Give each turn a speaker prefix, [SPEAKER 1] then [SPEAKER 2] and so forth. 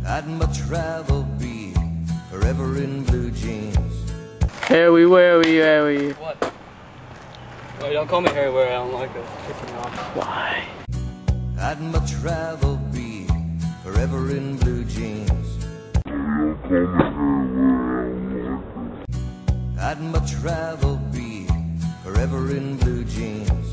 [SPEAKER 1] I'd much rather be forever in blue jeans.
[SPEAKER 2] Harry, where are you?
[SPEAKER 3] What? Well, don't call me Harry where I don't like it. Piss me off.
[SPEAKER 2] Why?
[SPEAKER 1] I'd much rather be forever in blue jeans. I'd much rather be forever in blue jeans.